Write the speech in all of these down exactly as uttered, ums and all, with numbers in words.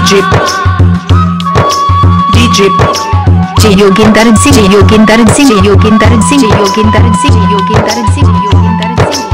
DJ DJ जे योगिंदर सिंह जे योगिंदर सिंह जे योगिंदर सिंह जे योगिंदर सिंह जे योगिंदर सिंह जे योगिंदर सिंह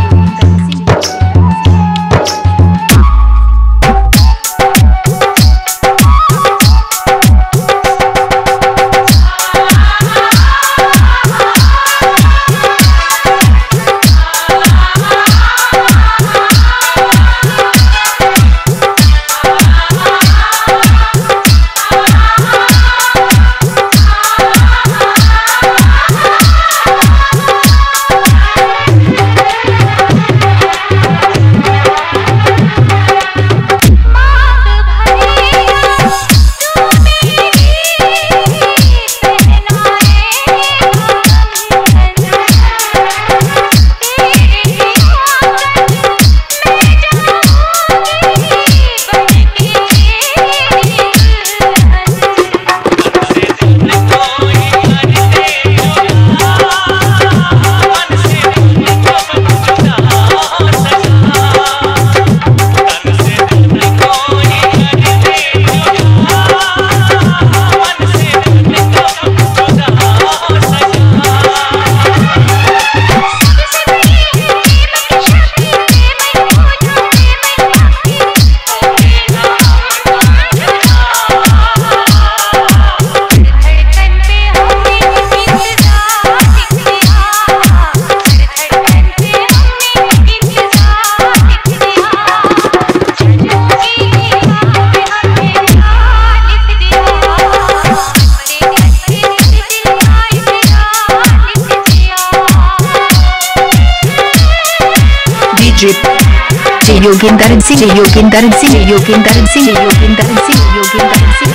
जे योगिंदर सिंह जे योगिंदर सिंह जे योगिंदर सिंह जे योगिंदर सिंह योगिंदर सिंह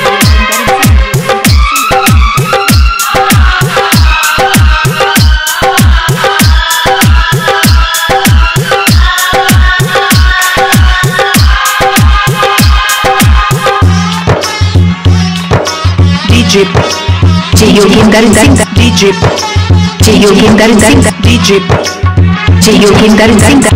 डीजे जे योगिंदर सिंह डीजे जे योगिंदर सिंह डीजे जे योगिंदर सिंह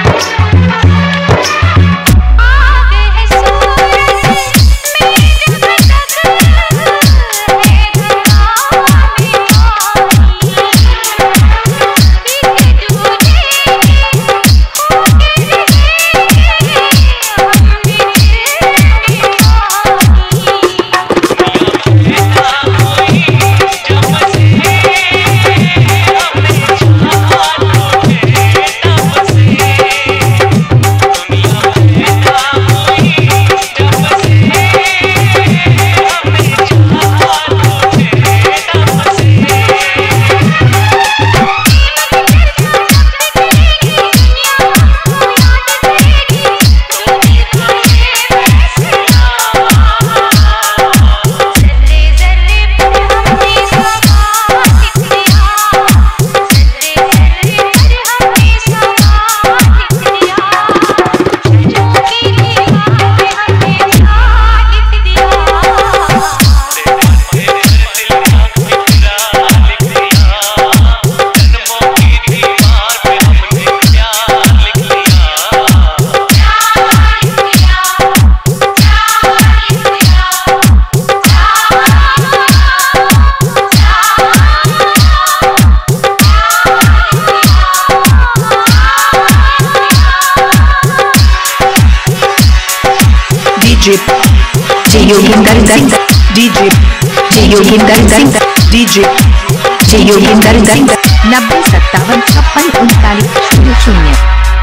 जे योगिंदर सिंह डीजे जे योगिंदर सिंह डीजे जे योगिंदर सिंह नब्बे सत्तावन छप्पन उनतालीस शून्य शून्य।